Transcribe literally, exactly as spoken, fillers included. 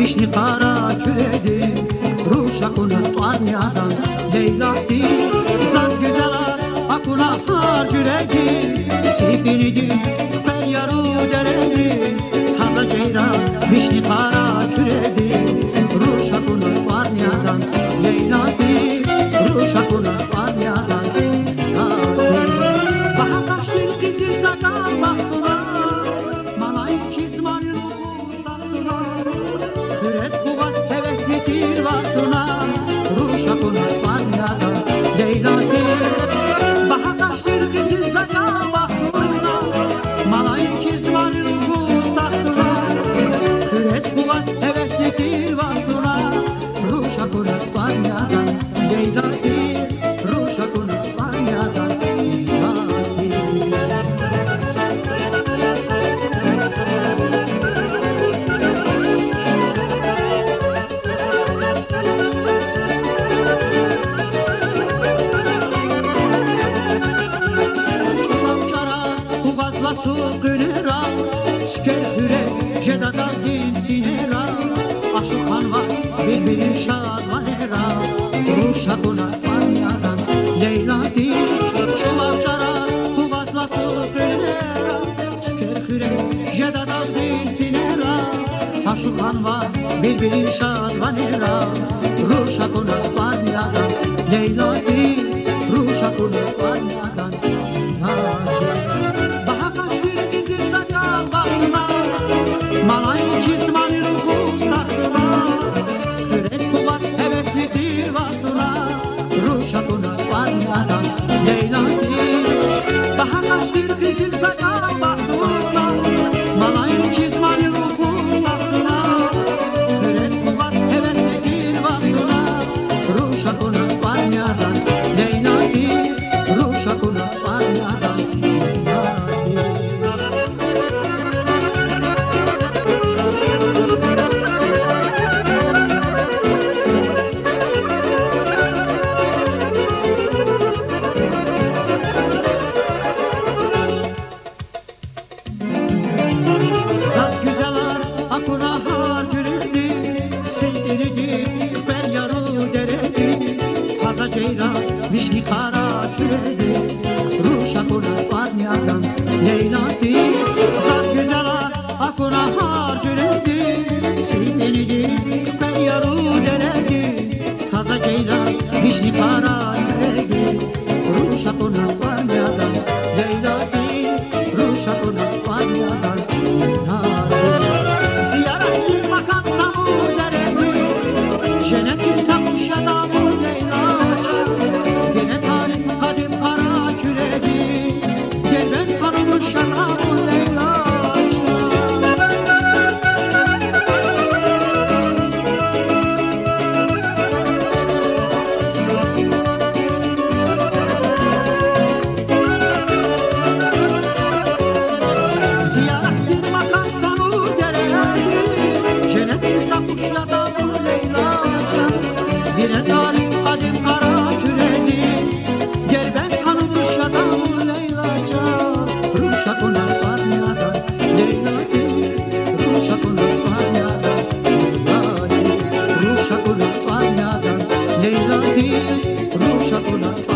vişni kara küredi, ruşakunu Tanyadan Leyla'di. Zat güzeler akuna har küredi, sipinidi feryaru deredi. Taza ceyran vişni kara küredi, ruşakunu Tanyadan Leyla'di, ruşakunu Tanyadan Leyla'di. Baha kaçtır kızıl sakal baktına, malay kizmanın uğuzlarına, kürez buğaz heveslidir vaktına, ruşakunu Tanyadan Leyla'di. Baha kaçtır kızıl sakal baktına, malay kizmanın uğuzlarına, kürez buğaz heveslidir vaktına, ruşakunu Tanyadan Leyla'di, ruşakunu Tanyadan Leyla'di. Su günera, şker hürez, jedada dinsinera, aşukan var, birbiri şadmanera, ruşakuna Tanyadan Leyla'di. Şulavşara, kuvazla su günera, şker hürez, jedada dinsinera, aşukan var, birbiri şadmanera, ruşakuna Tanyadan Leyla'di, ruşakuna Tanyadan Leyla'di. Malay kizmanın uğuzlarına, kürez buğaz heveslidir vaktuna, ruşakuna Tanyadan Leyla'di. Baha kaçtır kızıl sakal baktuna, malay kizmanın uğuzlarına, kürez buğaz heveslidir vaktuna, ruşakuna Tanyadan Leyla'di, ruşakuna Tanyadan Leyla'di. Akuna har güredi, seyirdi feryaru deredi. Taza ceyran vişni kara küredi, ruşakuna Tanyadan Leyla'di. Zat güzeler akuna har güredi, seyirdi feryaru deredi. Taza ceyran vişni kara küredi, ruşakuna Tanyadan Leyla'di, ruşakuna Tanyadan Leyla'di. Ziyarettir makam samur deredi, cennetin sakuş adamı Leyla'ca. Yine tarih kadim kara küredi, gelben kanımış adamı Leyla'ca. Ziyarettir makam samur deredi, cennetin sakuş adamı Leyla'ca. Yine tarih kadim kara küredi, gelben kanımış adamı Leyla'ca. Ruşakuna Tanyadan Leyla'di, ruşakuna Tanyadan Leyla'di, ruşakuna Tanyadan Leyla'di, ruşakuna